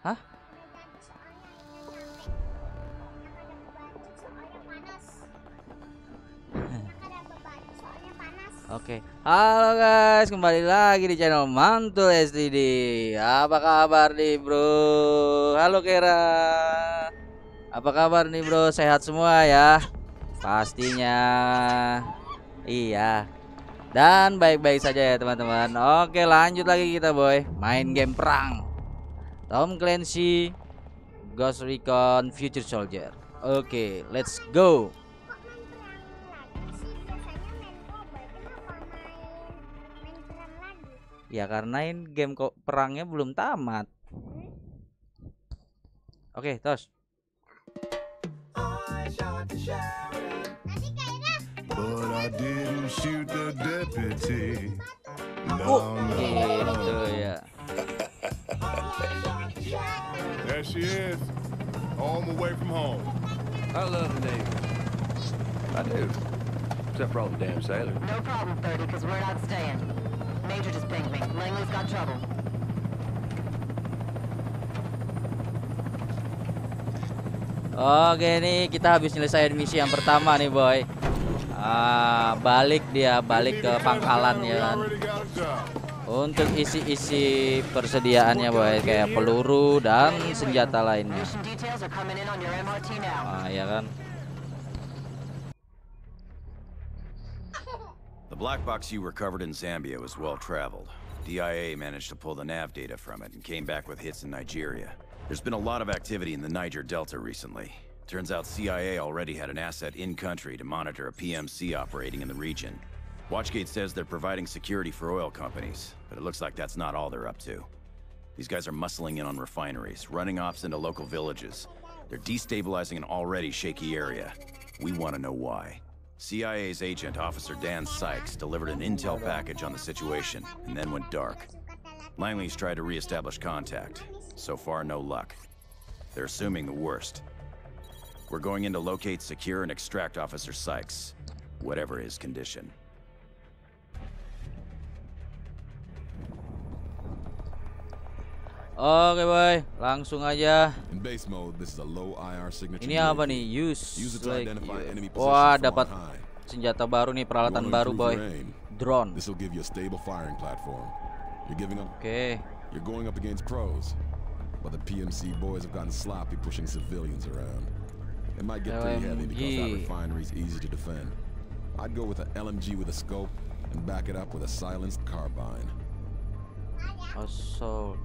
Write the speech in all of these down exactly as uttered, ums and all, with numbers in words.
Hah? Oke, halo guys, kembali lagi di channel Mantul S D D. Apa kabar nih bro? Halo Kera. Apa kabar nih bro? Sehat semua ya? Pastinya. Iya. Dan baik-baik saja ya teman-teman. Oke, lanjut lagi kita boy. Main game perang. Tom Clancy, Ghost Recon Future Soldier. Oke, let's go. Ya karena ini game kok perangnya belum tamat. Oke, tos. But I didn't shoot the deputy. Oh, No, gitu ya. There she is, home away from home. I love the Navy. I do. Except for all the damn sailors. No problem, thirty, because we're not staying. Major just pinged me. Langley's got trouble. Oke nih kita habis nyelesain misi yang pertama nih boy. Ah, balik dia balik ke pangkalan ya kan. Untuk isi-isi persediaannya boy, kayak peluru dan senjata lainnya. Mission details are coming in on your M R T now. Ah ya kan. The black box you recovered in Zambia was well traveled. D I A managed to pull the nav data from it and came back with hits in Nigeria. There's been a lot of activity in the Niger Delta recently. Turns out C I A already had an asset in country to monitor a P M C operating in the region. Watchgate says they're providing security for oil companies, but it looks like that's not all they're up to. These guys are muscling in on refineries, running ops into local villages. They're destabilizing an already shaky area. We want to know why. C I A's agent, Officer Dan Sykes, delivered an intel package on the situation and then went dark. Langley's tried to re-establish contact. So far, no luck. They're assuming the worst. We're going in to locate, secure, and extract Officer Sykes, whatever his condition. Oke boy, langsung aja. In base mode, this is a low I R signature. Ini apa nih? Use, Use it to like, identify yeah. enemy Wah, positions from dapat on high. senjata baru nih, peralatan You wanna baru improve boy. your aim? Drone. This will give you a stable firing platform. You're giving up. Oke. You're going up against pros, but the P M C boys have gotten sloppy pushing civilians around. It might get pretty heavy because that L M G. refinery's easy to defend. I'd go with an L M G with a scope and back it up with a silenced carbine. Assault.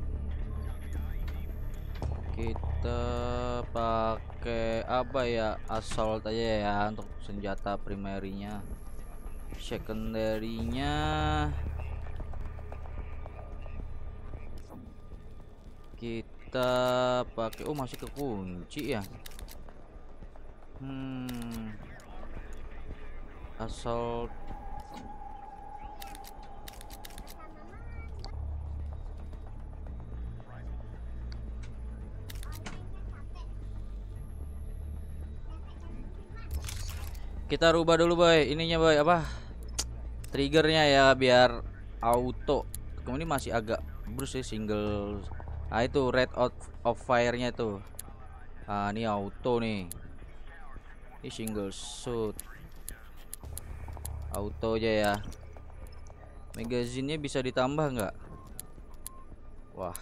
Kita pakai apa ya? Assault aja ya untuk senjata primerinya. Secondary-nya kita pakai, oh masih kekunci ya. Hmm. Assault. Kita rubah dulu boy, ininya boy, apa triggernya ya biar auto. Kemudian masih agak brus ya, single. Ah itu rate out of fire-nya tuh. Ah ini auto nih. Ini single shoot. Auto aja ya. Magazinnya bisa ditambah nggak? Wah.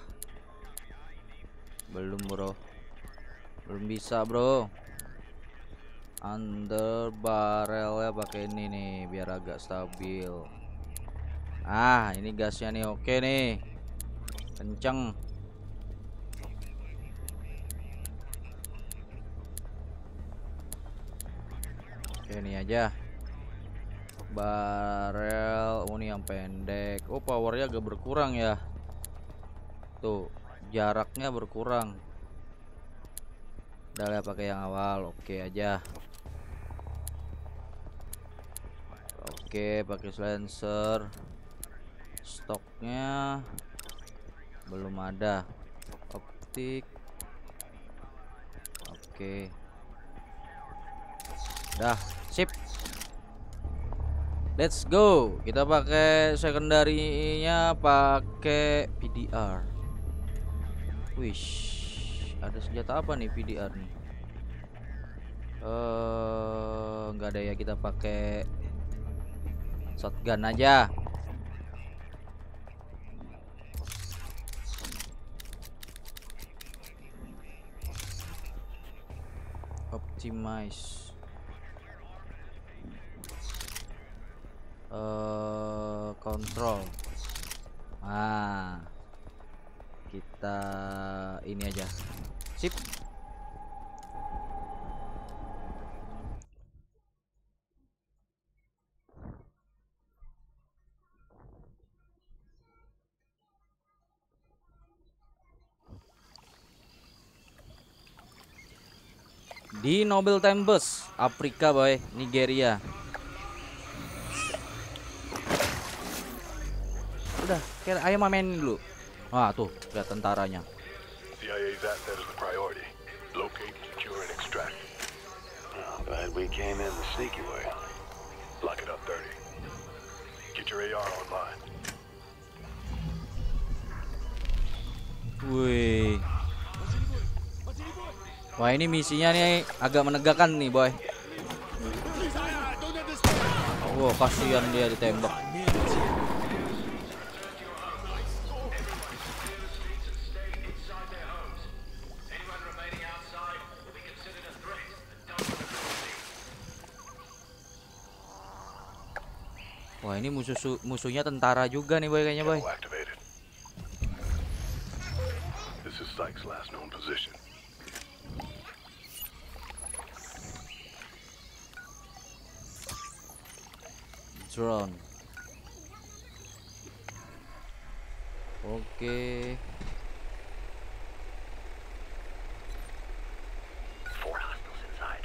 Belum bro. Belum bisa bro. Under barrel ya pakai ini nih biar agak stabil. Ah ini gasnya nih, oke nih, kenceng. Oke ini aja barrel. Oh ini yang pendek. Oh powernya agak berkurang ya. Tuh jaraknya berkurang. Udah lah pakai yang awal, oke aja. Oke, pakai silencer. Stoknya belum ada. Optik. Oke. Dah, sip. Let's go. Kita pakai secondary-nya pakai P D R. Wish. Ada senjata apa nih V D R nih? Eh, nggak ada ya, kita pakai shotgun aja. Optimize. Eh, control. Ah, kita ini aja. Sip. Di Noble Time Bus, Afrika boy, Nigeria. Udah, kayak ayam main dulu. Wah tuh, lihat tentaranya. C I A's asset is the priority. Locate, secure, and extract. Oh, glad we came in the sneaky way. Lock it up, thirty. Get your A R online. Wih. Wah, ini misinya nih agak menegakkan nih boy. Wah, kasihan dia ditembak. Wah, ini musuh musuhnya tentara juga nih boy kayaknya boy. Activated. This is Sykes' last known position. Drone. Oke. Four hostiles inside.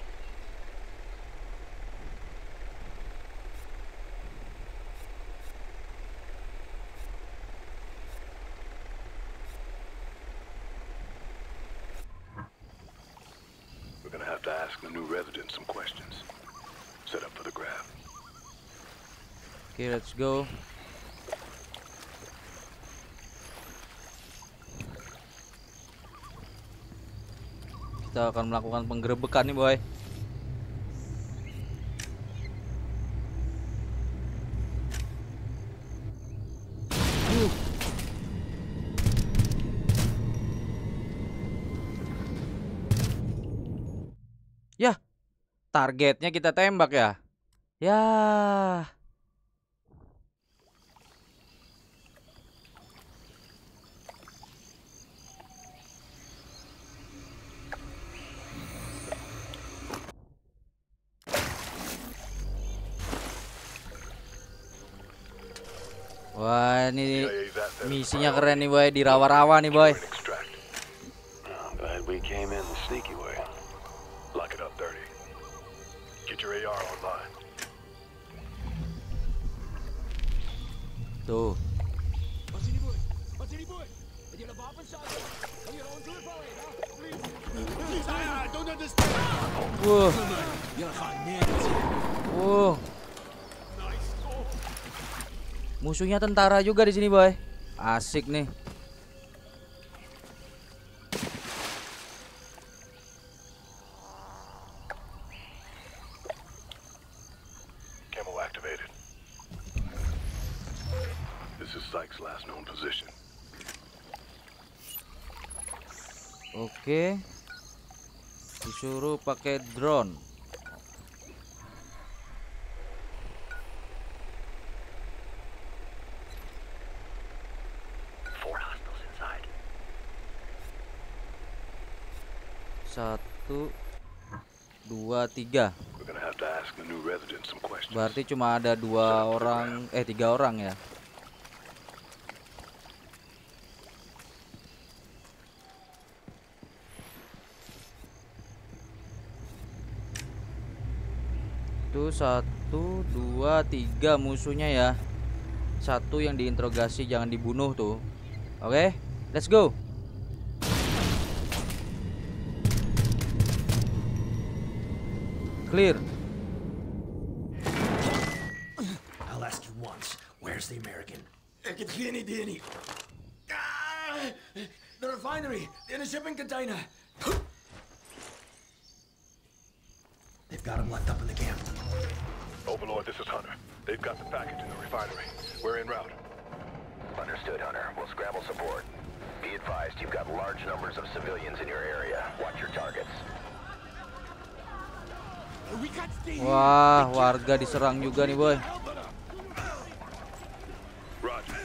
We're gonna have to ask the new residents some questions. Set up for the grab. Okay, let's go. Kita akan melakukan penggerebekan nih boy. Uh. Ya, targetnya kita tembak ya. Ya. Wah, ini misinya keren nih boy, di rawa-rawa nih boy. Oh, glad we came in the sneaky way. Lock it up, thirty. Get your A R online. Tuh. Wow. Wow. Musuhnya tentara juga di sini, boy. Asik nih. Camo activated. This is Sykes' last known position. Oke. Disuruh pakai drone. Satu, dua, tiga. Berarti cuma ada dua orang, eh tiga orang ya. Itu satu, dua, tiga musuhnya ya. Satu yang diinterogasi, jangan dibunuh tuh. Oke, let's go. Clear. I'll ask you once. Where's the American? Ekithini Dini. Ah, the refinery in a shipping container. They've got him locked up in the camp. Overlord, this is Hunter. They've got the package in the refinery. We're en route. Understood, Hunter. We'll scramble support. Be advised, you've got large numbers of civilians in your area. Watch your targets. Wah, warga diserang juga nih, boy. Roger.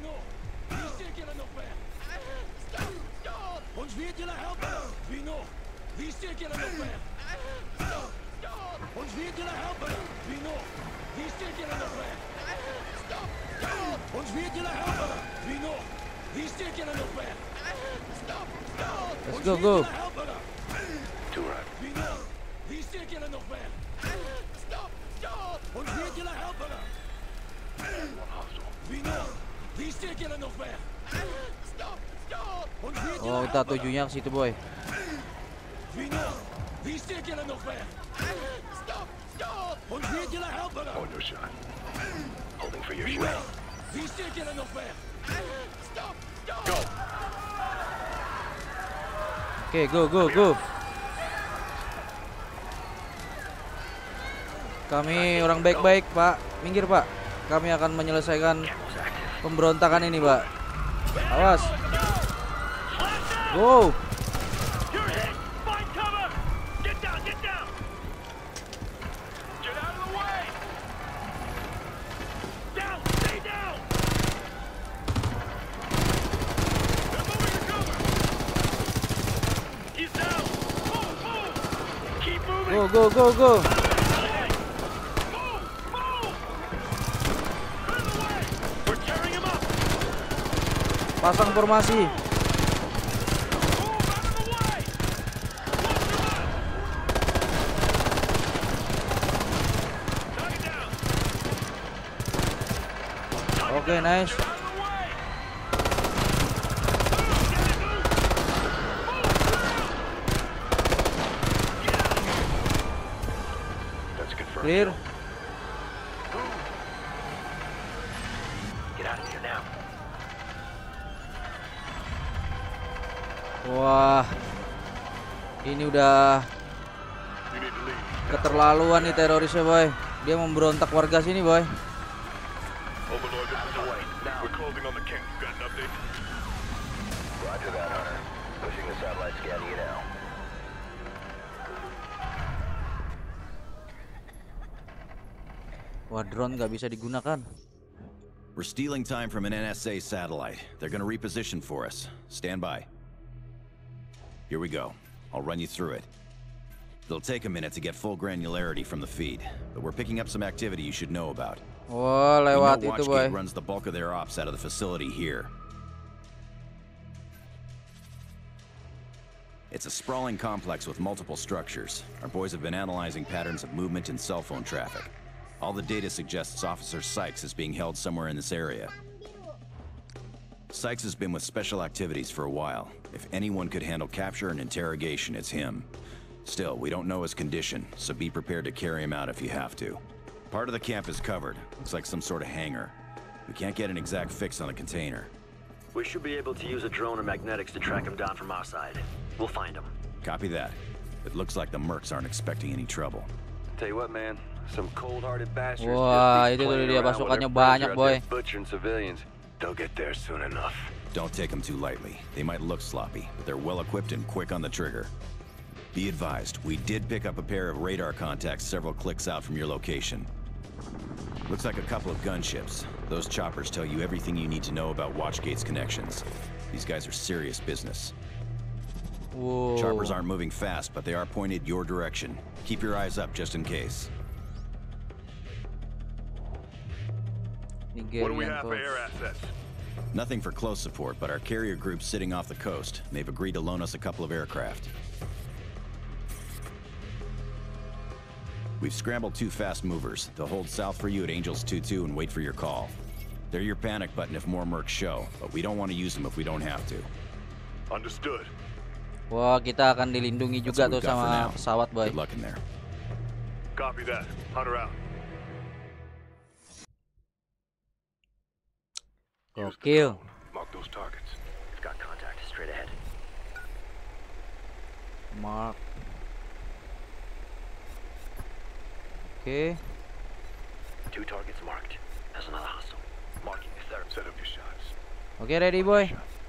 Let's go, go. Two right. Oh, kita tujunya ke situ, boy. On your shot. Holding for your shot. Go. Oke, go, go, go. Kami orang baik-baik, Pak. Minggir, Pak. Kami akan menyelesaikan pemberontakan ini, Pak. Awas. Go. Go, go, go, go. Pasang formasi. Oke, okay, nice. Clear. Get out of here now. Wah, ini udah keterlaluan nih terorisnya, boy. Dia memberontak warga sini, boy. Overlord, this is away. We're closing on the camp. Got an update? Roger that, Hunter. Pushing the satellite scan to you now. Wah, drone nggak bisa digunakan. We're stealing time from an N S A satellite. They're gonna reposition for us. Stand by. Here we go. I'll run you through it. It'll take a minute to get full granularity from the feed, but we're picking up some activity you should know about. Wah, lewat we know itu, boy. Watchgate runs the bulk of their ops out of the facility here. It's a sprawling complex with multiple structures. Our boys have been analyzing patterns of movement and cell phone traffic. All the data suggests Officer Sykes is being held somewhere in this area. Sykes has been with Special Activities for a while. If anyone could handle capture and interrogation, it's him. Still, we don't know his condition, so be prepared to carry him out if you have to. Part of the camp is covered. Looks like some sort of hangar. We can't get an exact fix on the container. We should be able to use a drone or magnetics to track him down from our side. We'll find him. Copy that. It looks like the mercs aren't expecting any trouble. Tell you what, man. Some cold-hearted bastards Wah, just itu be tuh playing dia around pasukannya with their friends banyak, out boy. there butchering civilians. They'll get there soon enough. Don't take them too lightly. They might look sloppy, but they're well-equipped and quick on the trigger. Be advised, we did pick up a pair of radar contacts several clicks out from your location. Looks like a couple of gunships. Those choppers tell you everything you need to know about Watchgate's connections. These guys are serious business. Whoa. Choppers aren't moving fast, but they are pointed your direction. Keep your eyes up just in case. What do we have for air assets? Nothing for close support, but our carrier group's sitting off the coast. They've agreed to loan us a couple of aircraft. We've scrambled two fast movers. They'll hold south for you at Angels two two and wait for your call. They're your panic button if more mercs show, but we don't want to use them if we don't have to. Understood. Wah, kita akan dilindungi juga tuh sama pesawat, boy. Good luck in there. Copy that. Hunter out. Gokil. Mark those targets. We've got contact straight ahead. Mark. Oke. Two targets marked. That's another hostile. Marking the third. Set up your shots. Oke, ready boy.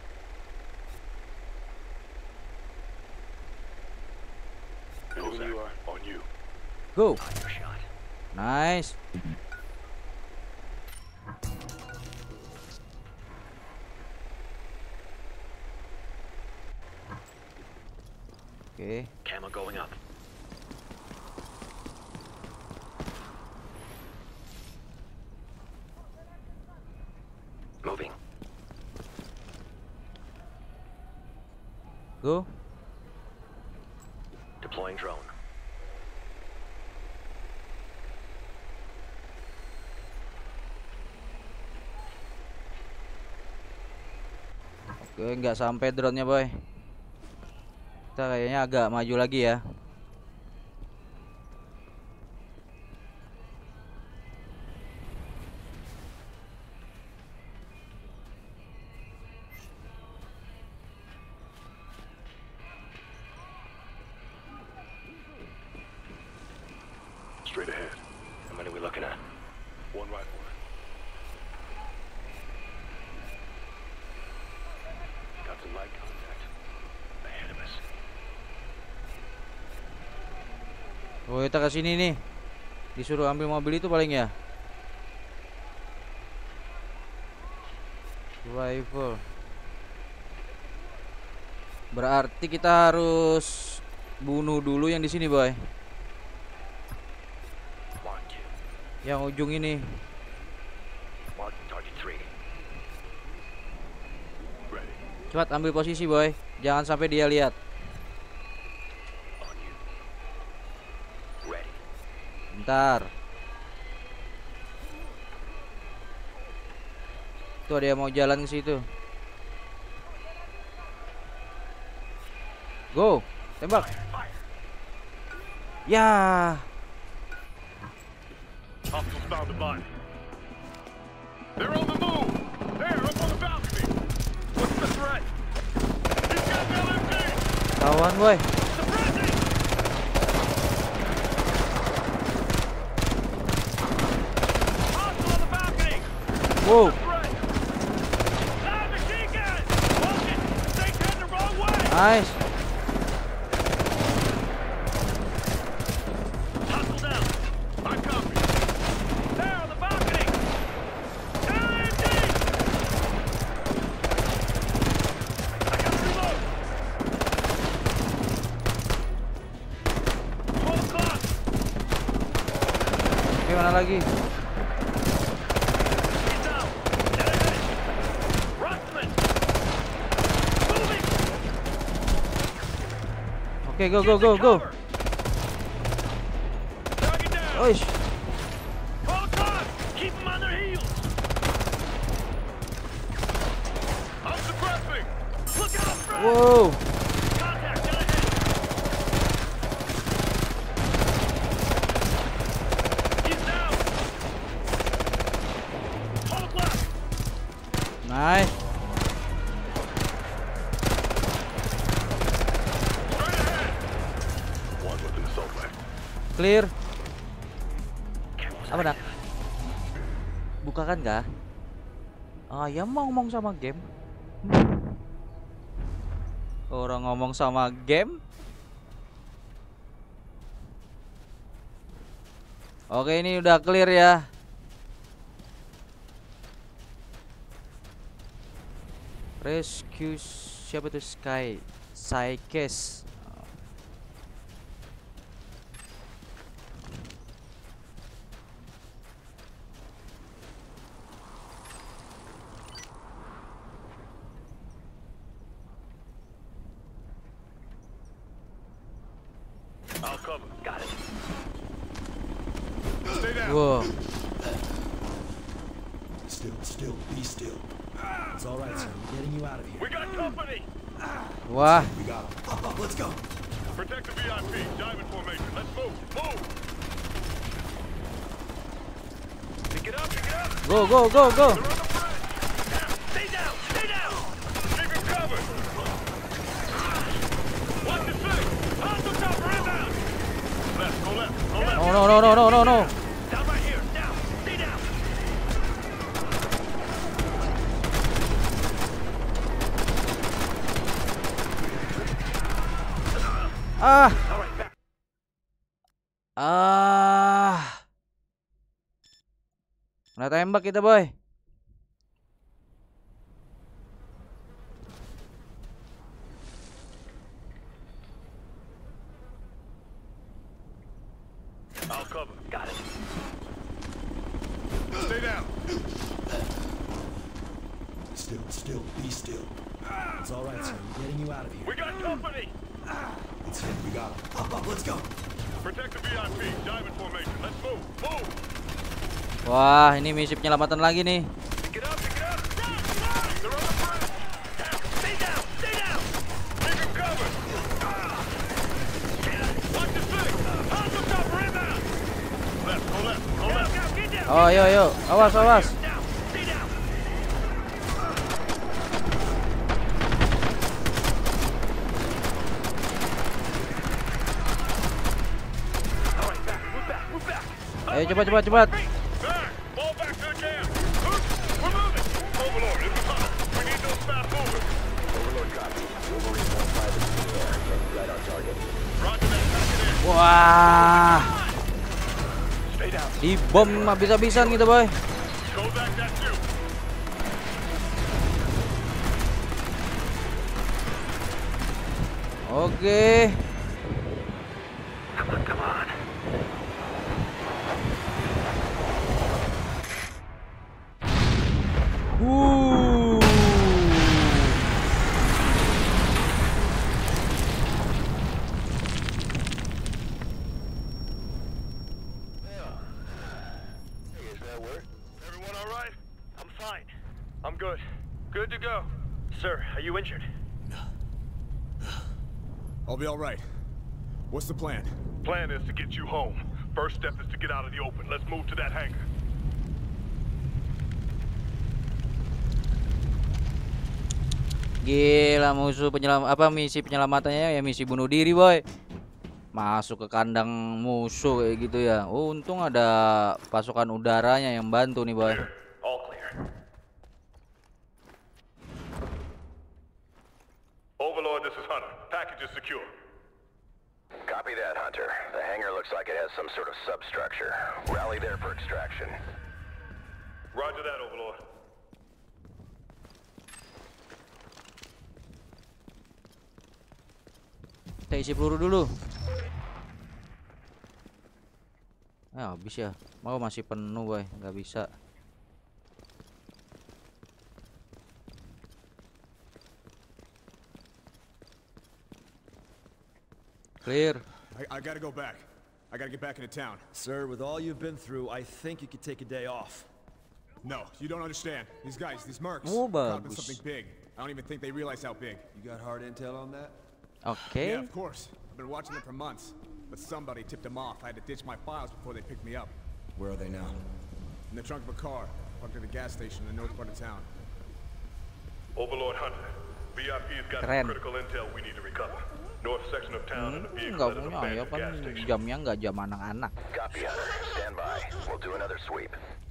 And when you are, on you. Go. On your shot. Nice. Oke. Camo going up. Moving. Go. Deploying drone. Oke, nggak sampai drone-nya boy. Kita kayaknya agak maju lagi ya. Straight ahead. How many are we looking at? One right one. Got some light contact. Ahead of us. Oh, kita ke sini nih. Disuruh ambil mobil itu paling ya. Rifle. Berarti kita harus bunuh dulu yang di sini, boy. Yang ujung ini. Cepat ambil posisi, boy. Jangan sampai dia lihat. Bentar. Tuh ada yang mau jalan ke situ. Go, tembak. Ya. Hostiles found the body. They're on the move. There, up on the balcony. What's the threat? He's got L M G. Kawan, boy. Suppressing. Hostile on the balcony. Wow. Threat. Ah, machine gun. Watch it. They turned the wrong way. Nice. Hostile down. I copy. There on the balcony. L M G. I got to reload. twelve o'clock. Oke, mana lagi? He's down. Get ahead. Russman. Moving. Oke, go go go go. Target down. Oish. twelve o'clock. Keep them on their heels. I'm suppressing. Look out, Fred. Wow. Contact. Get ahead. He's down. twelve o'clock. Nice. Straight ahead. One with an assault rifle. Clear. Apa dah? Bukakan kah? Ah, ya mau ngomong sama game. Orang ngomong sama game. Oke, ini udah clear ya. Rescue siapa tuh? Sky Psycase. I'll cover. Got it. Stay down. Wow. Still, still, be still. It's all right, sir. We're getting you out of here. We got company. Wah. We got him. Up, up, let's go. Protect the V I P. Diamond formation. Let's move. Move. Pick it up. Pick it up. Go go go go. They're on the front. Stay down. Stay down. Keep it covered. Watch the six. Hostile chopper inbound. Left. Go left. Go left. Oh no no no no no no. Down right here. Now, stay down. Ah. All right, back. Ah. Kena tembak kita, boy. I'll cover. Got it. Stay down. Still, still, be still. It's all right, sir. We're getting you out of here. We got company. It's him. We got him. Up, up, let's go. Protect the V I P. Diamond formation. Let's move. Move. Wah, ini misi penyelamatan lagi nih. Pick it up. Pick it up. They're on the front. Down. Stay down. Stay down. Keep him covered. Watch the six. Hostile chopper inbound. Left. Go left. Go left. Get down. Oh, yo yo, awas awas. Now, stay down. All right, back. Move back. Move back. Ayo cepat cepat cepat. Back. Fall back to the camp. Move. We're moving. Overlord, this is Hunter. We need those fast movers. Overlord copy. Wolverine one five is in the air. Right on target. Roger that. Pack it in. Wah, Stay down. di bom habis-habisan gitu, boy. Go back that too. Oke. Come on, come on. Uh. Is that work? Everyone all right? I'm fine. I'm good. Good to go. Sir, are you injured? I'll be all right. What's the plan? Plan is to get you home. First step is to get out of the open. Let's move to that hangar. Gila, musuh penyelam apa misi penyelamatannya ya misi bunuh diri, boy. Masuk ke kandang musuh kayak gitu ya. Oh, untung ada pasukan udaranya yang bantu nih, boy. All clear. Overlord, this is Hunter. Package is secure. Copy that, Hunter. The hangar looks like it has some sort of substructure. Rally there for extraction. Roger that, Overlord. Kita isi peluru dulu. Ah, habis ya. Mau masih penuh, boy. Nggak bisa. Clear. I, I gotta go back. I gotta get back into town. Sir, with all you've been through, I think you could take a day off. No, you don't understand. These guys, these mercs, Oh, are caught up in bagus. something big. I don't even think they realize how big. You got hard intel on that? Oke. Yeah, of course. I've been watching them for months. But somebody tipped them off. I had to ditch my files before they picked me up. Where are they now? In the trunk of a car, parked at a gas station in the north part of town. Overlord Hunter. V I P's got Keren. some critical intel we need to recover. North section of town and a Hmm, vehicle nggak at an punya ya abandoned kan gas station. jamnya nggak jam anak-anak. Copy, Hunter. Stand by. We'll do another sweep.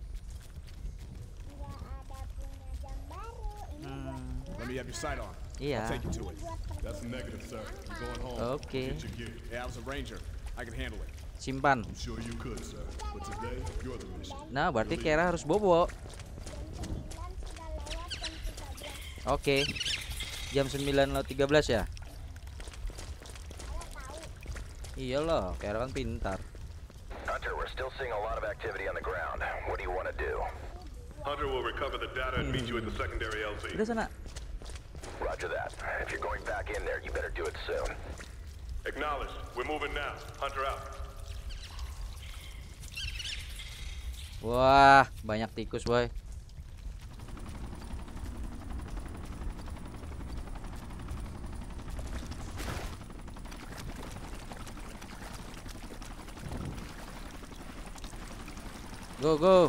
Let me have your sight on. Iya. I'll take you to it. That's negative, sir. You're going home. Oke. Get your gear. Yeah, I was a ranger. I can handle it. Simpan. I'm sure you could, sir. But today, you're the mission. Nah, berarti Kera harus bobo. Oke. Jam sembilan lewat tiga belas ya? Iyalah, Kera kan pintar. Hunter, we're still seeing a lot of activity on the ground. What do you want to do? Hunter will recover the data and meet you at the secondary L Z. Udah sana. Roger that. If you're going back in there, you better do it soon. Acknowledged. We're moving now. Hunter out. Wah, banyak tikus, boy. Go, go.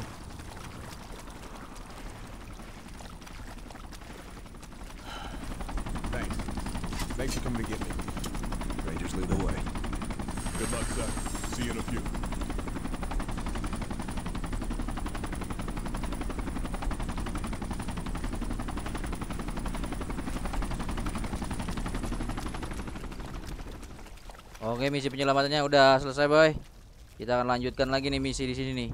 Thanks. Thanks for coming to get me. Rangers lead the way. Good luck, sir. See you in a few. Oke, misi penyelamatannya udah selesai, boy. Kita akan lanjutkan lagi nih misi di sini nih.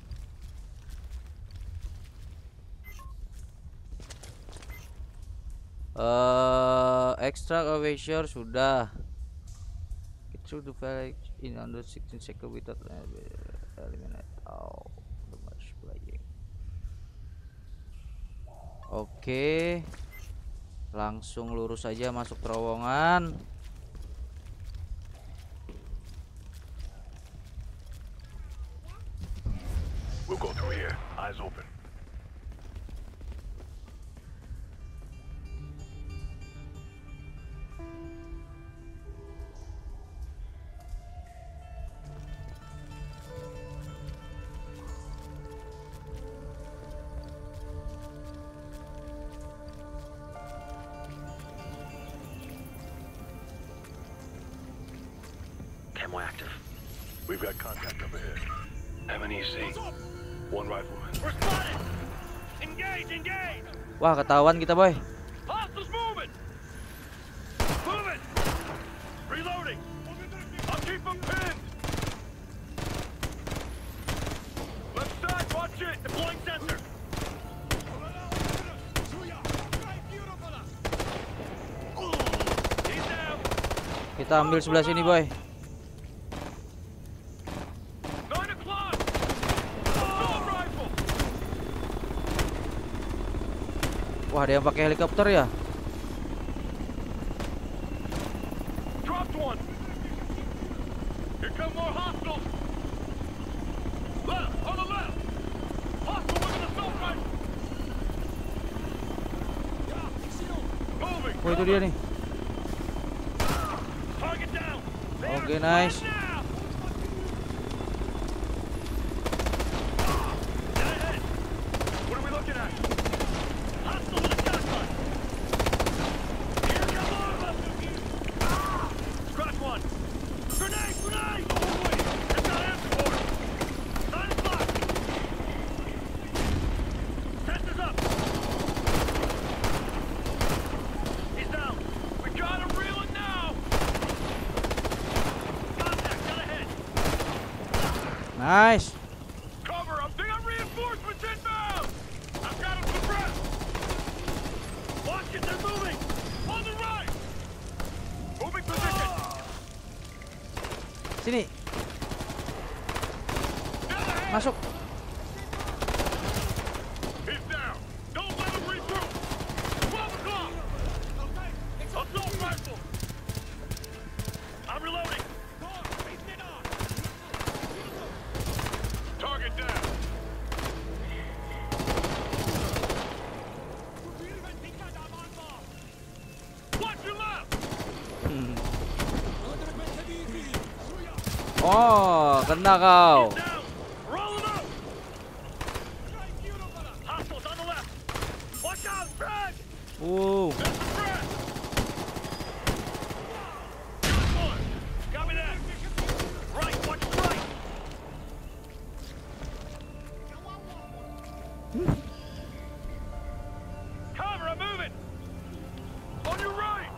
Uh, extract a visual sudah. Get through the village in under sixteen seconds without eliminate all the much playing. Oke, langsung lurus saja masuk terowongan. We'll go through here. Eyes open. Camo active. We've got contact up ahead. M and E C. One rifleman. We're spotted! Engage, engage! Wah, ketahuan kita, boy. Hostiles moving! Moving! Reloading! I'll keep them pinned! Left side, watch it! Deploying sensor! He's down! Kita ambil sebelah sini, boy. Wah, ada yang pakai helikopter ya? Dropped one. Here come more hostiles. Left, on the left. Hostile with an assault rifle. Moving. Oh, itu dia nih. Target down. Oke, nice. What are we looking at? Hostile with a shotgun. Here come more of them. Scratch one. Grenade, grenade. It's got air support. Nine o'clock. Sensors up. He's down. We got him reeling now. Contact, got ahead. Nice. Cover up. They got reinforcements inbound. I've got them suppressed. Watch it, they're moving. On the right. Moving position. Sini. Masuk. He's down. Don't let him regroup. twelve o'clock. Assault rifle. I'm reloading. Target down. Watch your left. Oh, kena kau. He's down. Roll him up. Hostiles on the left. Watch out, Fred. Uh. There's the Fred. Got one. Copy that. Right, watch the right. Cover, I'm moving. On your right.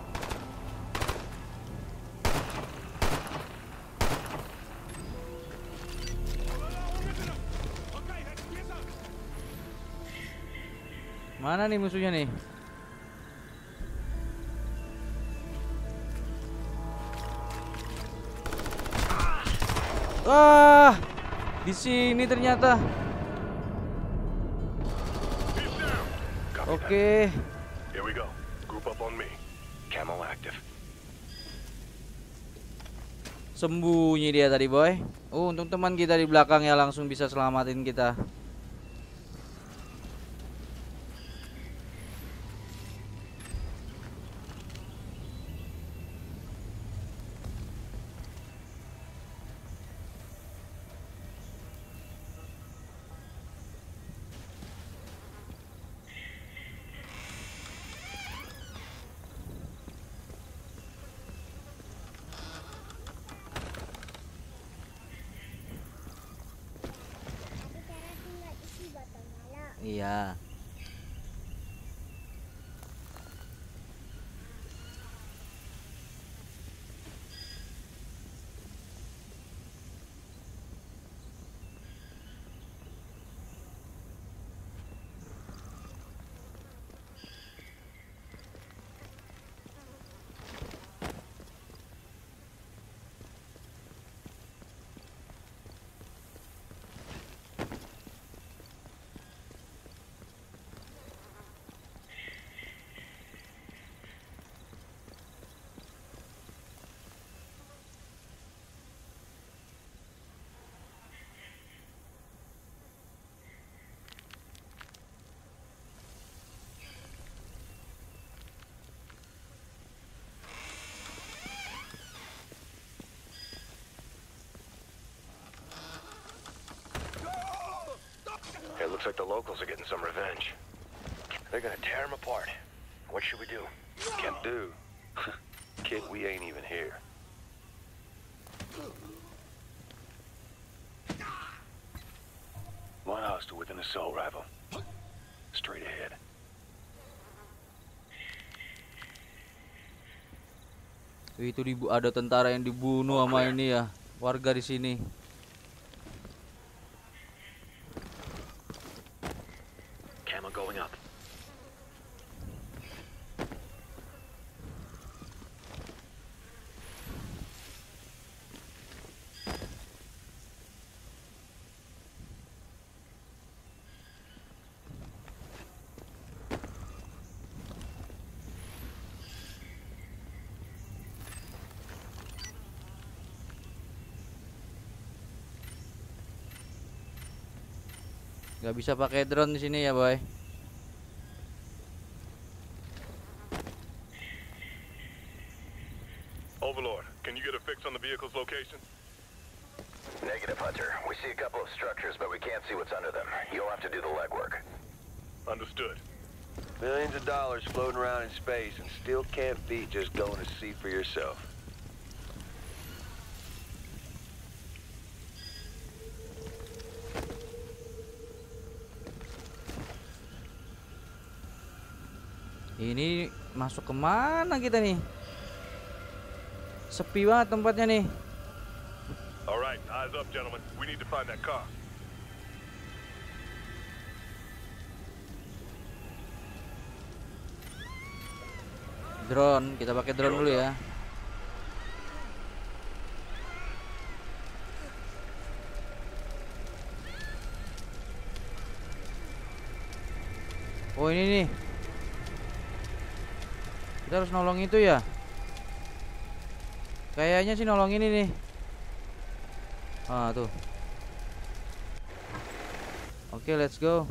Mana nih musuhnya nih? Wah, di sini ternyata. He's down. Copy Oke. that. Here we go. Group up on me. Camo active. Sembunyi dia tadi, boy. Oh, untung teman kita di belakang ya langsung bisa selamatin kita. Iya. Looks like the locals are getting some revenge. They're gonna tear them apart. What should we do? Can't do. Kid, we ain't even here. One hostile with an assault rifle. Straight ahead. Itu dibu ada tentara yang dibunuh sama ini ya, warga di sini. Camo going up. Gak bisa pakai drone di sini ya, boy. Overlord, can you get a fix on the vehicle's location? Negative, Hunter. We see a couple of structures, but we can't see what's under them. You'll have to do the legwork. Understood. Millions of dollars floating around in space and still can't beat just going to see for yourself. Ini masuk kemana kita nih? Sepi banget tempatnya nih. Alright, eyes up, gentlemen. We need to find that car. Drone, kita pakai drone dulu ya. Oh ini nih. Kita harus nolong itu ya. Kayaknya sih nolong ini nih. Ah tuh. Oke, let's go.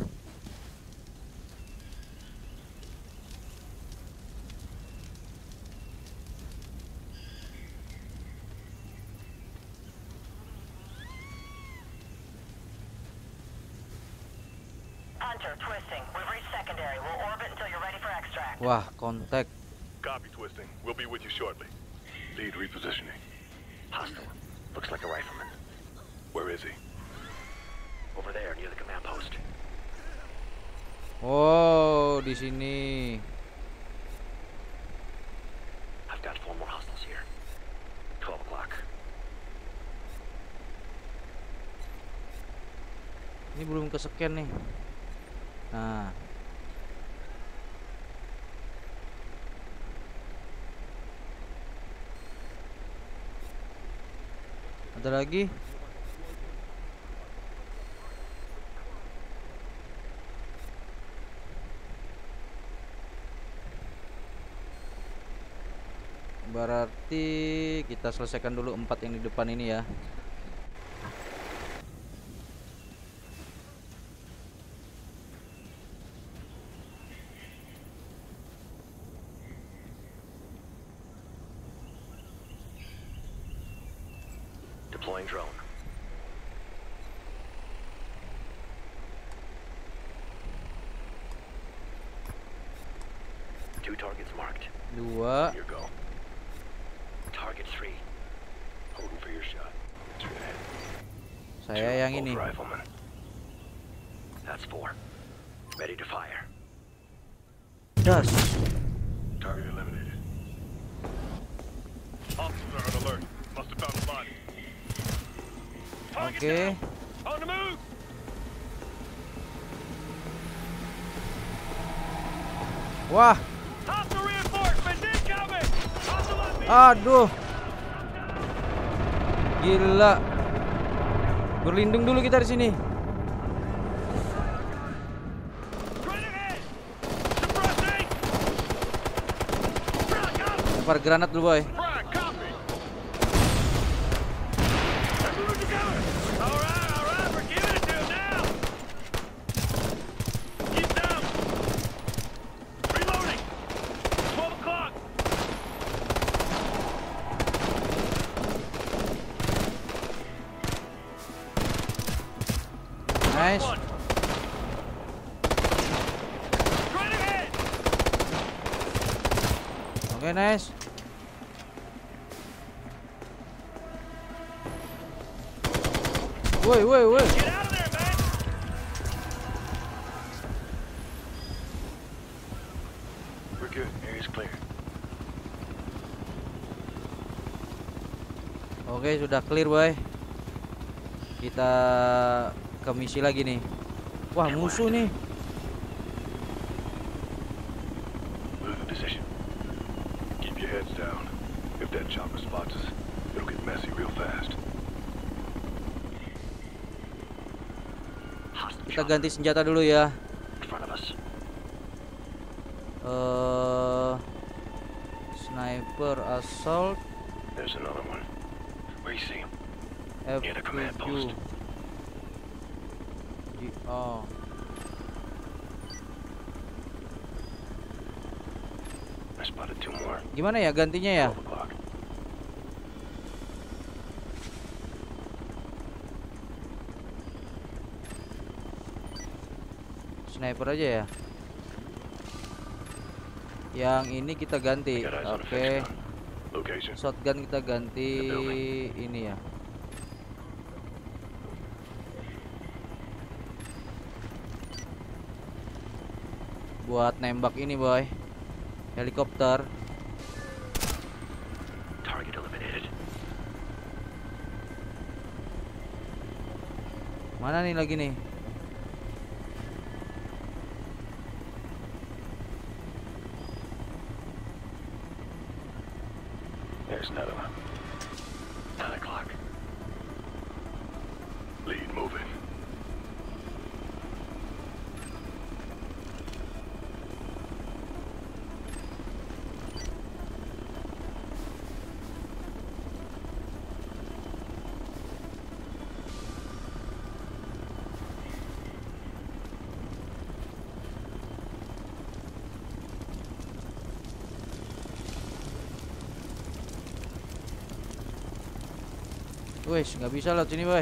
Hunter, twisting. We've reached secondary. We'll orbit until you're ready for extract. Wah, kontak. Copy, Twisting. We'll be with you shortly. Lead repositioning. Hostile. Looks like a rifleman. Where is he? Over there, near the command post. Oh, di sini. I've got four more hostiles here. Twelve o'clock. Ini belum kesekian nih. Nah. Ada lagi? Berarti kita selesaikan dulu empat yang di depan ini ya. Deploying drone. Two targets marked. Dua. Here go. Target three. Holding for your shot. Straight ahead. Saya yang ini. Rifleman. That's four. Ready to fire. Das. Target eliminated. Officers are on alert. Must have found a body. Oke. Okay. On the move. Wah. Hostile reinforcements incoming. Hostile. Aduh. Gila. Berlindung dulu kita di sini. Lempar granat dulu, boy. Nice. Oke, nice. Woi, woi, woi. We're good. Area's clear. Oke, sudah clear, boy. Kita ke misi lagi nih. Wah, musuh nih. Move in position. Keep your heads down. If that chopper spots us, it'll get messy real fast. Kita ganti senjata dulu ya. Uh, sniper assault. There's another one. Where you see him? F Near the command post. G oh. I spotted two more. Gimana ya gantinya ya? Sniper aja ya. Yang ini kita ganti. Oke. Okay. Shotgun kita ganti ini ya. Buat nembak ini, boy. Helikopter. Target eliminated. Mana nih lagi nih? There's another one. Nine o'clock. Lead moving. Wes, nggak bisa lewat sini, boy.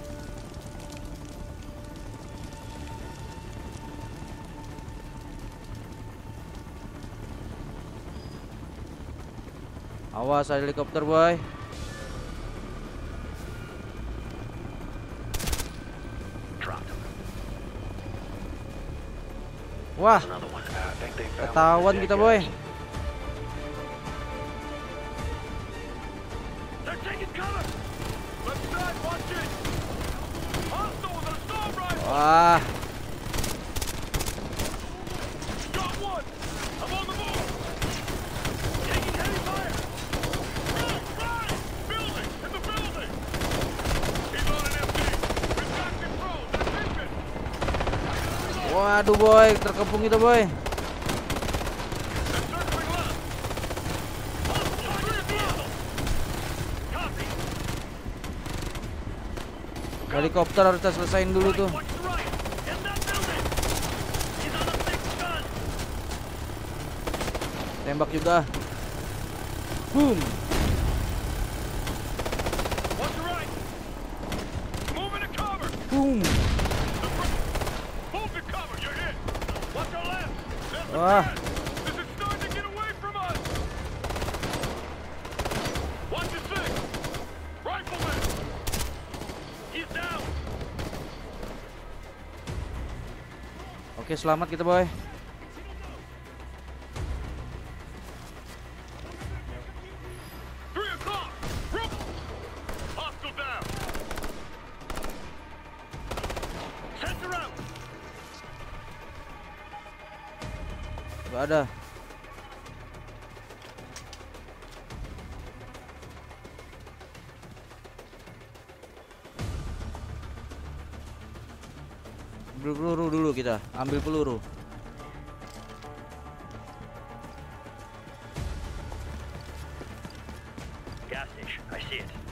Awas, ada helikopter, boy. Wah, ketahuan kita, boy. Wah. Waduh, boy, terkepung itu, boy. Helikopter harus kita selesain dulu tuh. Tembak juga. Boom. Boom. Wah. Oke, selamat kita, boy. Gak ada. Ambil peluru dulu kita, ambil peluru. Gas station, I see it.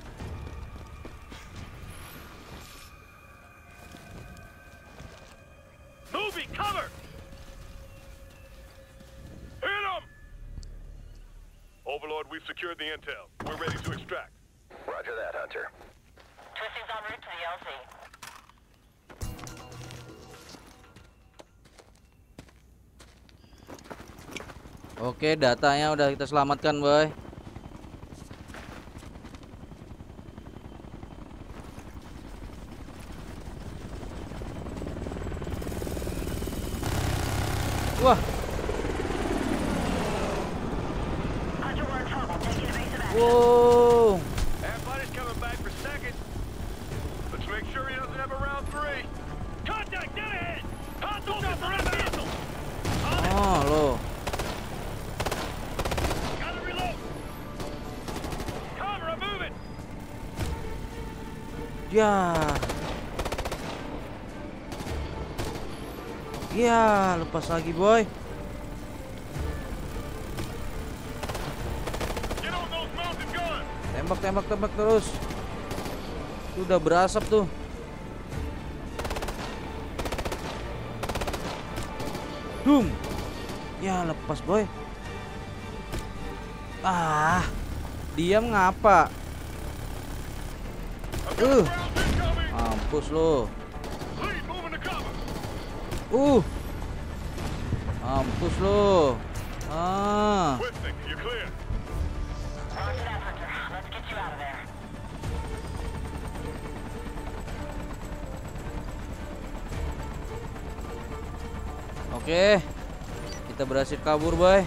Moving, cover! Hit him! Overlord, we've secured the intel. We're ready to extract. Roger that, Hunter. Twisting's en route to the L Z. Oke, datanya udah kita selamatkan, boy. Wah. Wow. Everybody's coming back for seconds. Let's make sure he doesn't have a round three. Contact dead ahead! Hostiles out the right vehicle! Oh, lo. Gotta reload! Cover, I'm moving! Ya. Ya, lepas lagi, boy. Get on those mounted guns. Tembak, tembak, tembak terus. Udah berasap tuh. Dum. Ya, lepas, boy. Ah. Diam ngapa? Uh. Mampus lo. Lead, moving to cover. Uh. Mampus lo. Ah. Wisnik, you're clear. Roger that, Hunter. Let's get you out of there. Oke. Kita berhasil kabur, boy.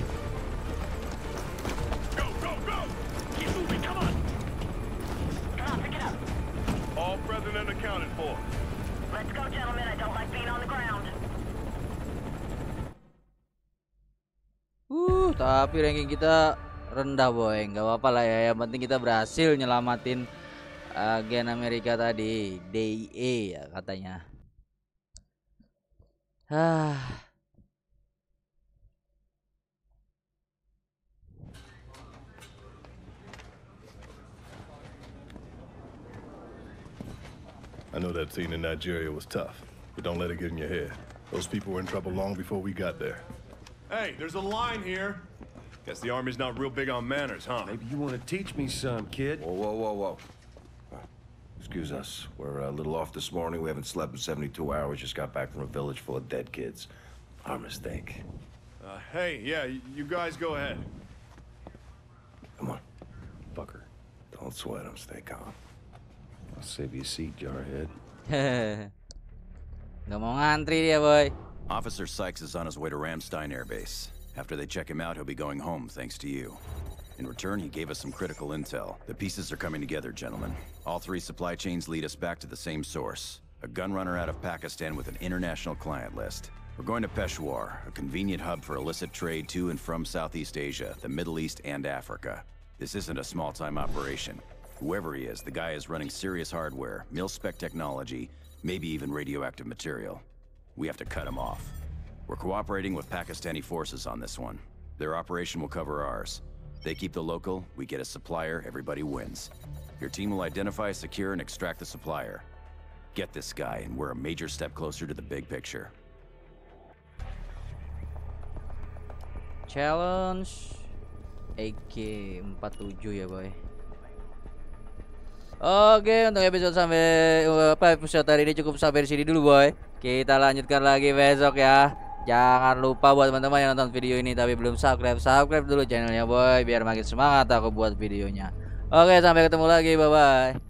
Go, go, go! Keep moving, come on! Come on, pick it up. All present and accounted for. Let's go, gentlemen. I don't like being on the ground. Uh, tapi ranking kita rendah, boy. Nggak apa-apa lah ya. Yang penting kita berhasil nyelamatin agen Amerika tadi, D I A ya katanya. Ah. I know that scene in Nigeria was tough, but don't let it get in your head. Those people were in trouble long before we got there. Hey, there's a line here. Guess the army's not real big on manners, huh? Maybe you want to teach me some, kid. Whoa, whoa, whoa, whoa. Uh, excuse us. We're a little off this morning. We haven't slept in seventy-two hours. Just got back from a village full of dead kids. Our mistake. Uh, hey, yeah, y- you guys go ahead. Come on. Fucker. Don't sweat him. Stay calm. I'll save you a seat, jarhead. Nggak mau ngantri dia, boy. Officer Sykes is on his way to Ramstein Air Base. After they check him out, he'll be going home thanks to you. In return, he gave us some critical intel. The pieces are coming together, gentlemen. All three supply chains lead us back to the same source. A gun runner out of Pakistan with an international client list. We're going to Peshawar, a convenient hub for illicit trade to and from Southeast Asia, the Middle East, and Africa. This isn't a small-time operation. Whoever he is, the guy is running serious hardware, mil-spec technology, maybe even radioactive material. We have to cut him off. We're cooperating with Pakistani forces on this one. Their operation will cover ours. They keep the local, we get a supplier, everybody wins. Your team will identify, secure, and extract the supplier. Get this guy, and we're a major step closer to the big picture. Challenge A K empat puluh tujuh ya, boy. Oke, untuk episode sampai apa episode hari ini cukup sampai di sini dulu, boy. Kita lanjutkan lagi besok ya. Jangan lupa buat teman-teman yang nonton video ini tapi belum subscribe, subscribe dulu channelnya, boy, biar makin semangat aku buat videonya. Oke, sampai ketemu lagi, bye bye.